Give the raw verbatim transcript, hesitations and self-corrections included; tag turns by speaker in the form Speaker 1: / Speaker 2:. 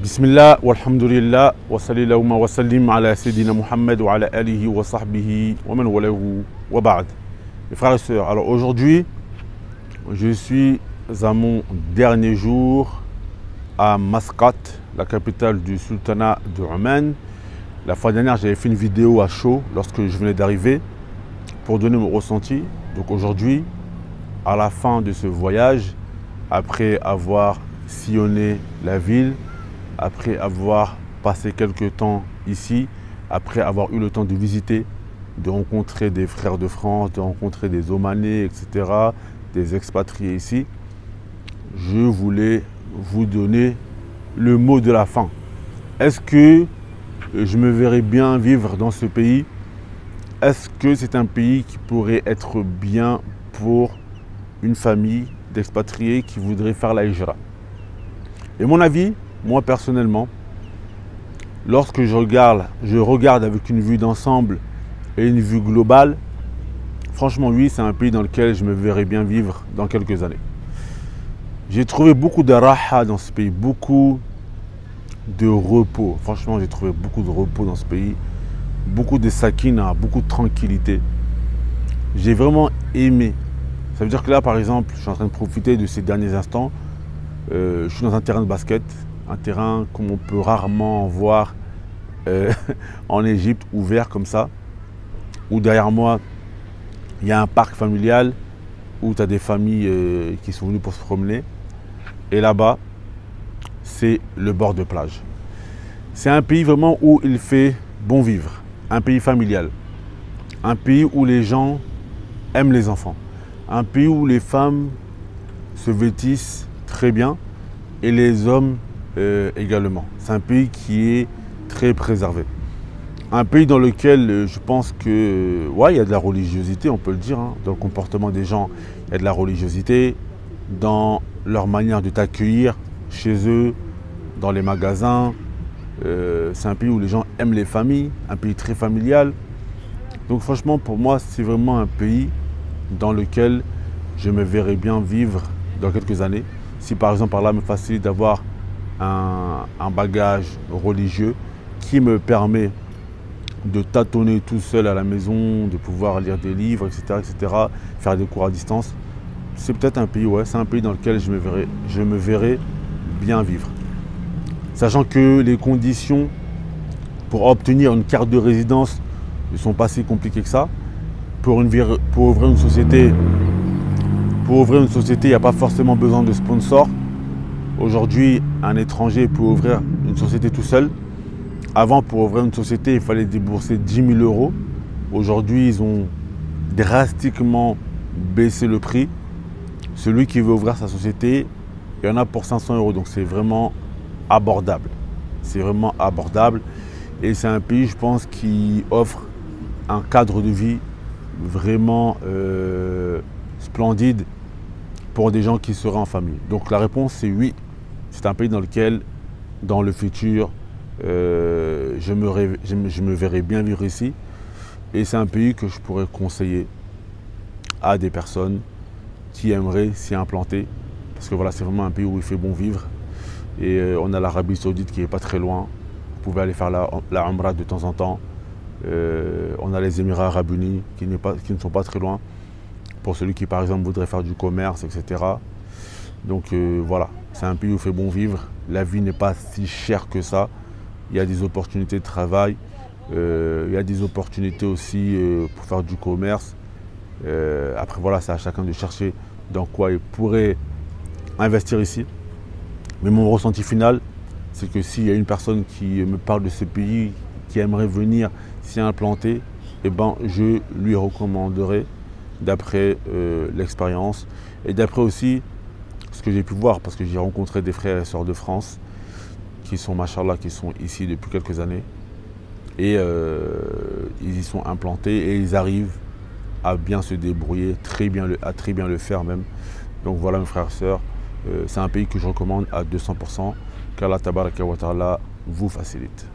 Speaker 1: Bismillah, walhamdulillah, wa sallallahu wa sallim ala Sayyidina Muhammad wa ala alihi wa sahbihi wa man walahu wa ba'd. Mes frères et sœurs, alors aujourd'hui, je suis à mon dernier jour à Masqat, la capitale du sultanat de Oman. La fois dernière, j'avais fait une vidéo à chaud lorsque je venais d'arriver pour donner mon ressenti. Donc aujourd'hui, à la fin de ce voyage, après avoir sillonné la ville, après avoir passé quelques temps ici, après avoir eu le temps de visiter, de rencontrer des frères de France, de rencontrer des Omanais, et cetera, des expatriés ici, je voulais vous donner le mot de la fin. Est-ce que je me verrais bien vivre dans ce pays? Est-ce que c'est un pays qui pourrait être bien pour une famille d'expatriés qui voudrait faire la hijra? Et mon avis, moi personnellement, lorsque je regarde, je regarde avec une vue d'ensemble et une vue globale, franchement oui, c'est un pays dans lequel je me verrais bien vivre dans quelques années. J'ai trouvé beaucoup de raha dans ce pays, beaucoup de repos. Franchement, j'ai trouvé beaucoup de repos dans ce pays, beaucoup de sakina, beaucoup de tranquillité. J'ai vraiment aimé. Ça veut dire que là, par exemple, je suis en train de profiter de ces derniers instants. Euh, je suis dans un terrain de basket, un terrain comme on peut rarement voir euh, en Égypte, ouvert comme ça, où derrière moi, il y a un parc familial, où tu as des familles euh, qui sont venues pour se promener. Et là-bas, c'est le bord de plage. C'est un pays vraiment où il fait bon vivre, un pays familial, un pays où les gens aiment les enfants, un pays où les femmes se vêtissent très bien et les hommes euh, également. C'est un pays qui est très préservé. Un pays dans lequel euh, je pense que, euh, ouais, il y a de la religiosité, on peut le dire, hein. Dans le comportement des gens, il y a de la religiosité, dans leur manière de t'accueillir chez eux, dans les magasins. Euh, c'est un pays où les gens aiment les familles, un pays très familial. Donc franchement, pour moi, c'est vraiment un pays dans lequel je me verrais bien vivre dans quelques années. Si par exemple, par là, me facilite d'avoir un, un bagage religieux qui me permet de tâtonner tout seul à la maison, de pouvoir lire des livres, et cetera, et cetera, faire des cours à distance, c'est peut-être un pays, ouais, c'est un pays dans lequel je me verrais, je me verrais bien vivre. Sachant que les conditions pour obtenir une carte de résidence ne sont pas si compliquées que ça. Pour, une, pour ouvrir une société, pour ouvrir une société, il n'y a pas forcément besoin de sponsor. Aujourd'hui, un étranger peut ouvrir une société tout seul. Avant, pour ouvrir une société, il fallait débourser dix mille euros. Aujourd'hui, ils ont drastiquement baissé le prix. Celui qui veut ouvrir sa société, il y en a pour cinq cents euros. Donc, c'est vraiment abordable. C'est vraiment abordable. Et c'est un pays, je pense, qui offre un cadre de vie vraiment euh, splendide pour des gens qui seraient en famille. Donc, la réponse, c'est oui. C'est un pays dans lequel, dans le futur, euh, je, me rêve, je, me, je me verrais bien vivre ici. Et c'est un pays que je pourrais conseiller à des personnes qui aimeraient s'y implanter. Parce que voilà, c'est vraiment un pays où il fait bon vivre. Et euh, on a l'Arabie Saoudite qui n'est pas très loin. Vous pouvez aller faire la, la Umrah de temps en temps. Euh, on a les Émirats Arabes Unis qui, pas, qui ne sont pas très loin. Pour celui qui, par exemple, voudrait faire du commerce, et cetera. Donc euh, voilà, c'est un pays où il fait bon vivre. La vie n'est pas si chère que ça. Il y a des opportunités de travail. Euh, il y a des opportunités aussi euh, pour faire du commerce. Euh, après, voilà, c'est à chacun de chercher dans quoi il pourrait investir ici. Mais mon ressenti final, c'est que s'il y a une personne qui me parle de ce pays, qui aimerait venir s'y implanter, eh ben, je lui recommanderais d'après euh, l'expérience et d'après aussi ce que j'ai pu voir, parce que j'ai rencontré des frères et sœurs de France qui sont, machallah, qui sont ici depuis quelques années et euh, ils y sont implantés et ils arrivent à bien se débrouiller, très bien le, à très bien le faire même. Donc voilà mes frères et sœurs, euh, c'est un pays que je recommande à deux cents pour cent, qu'Allah Tabaraka wa Ta'ala vous facilite.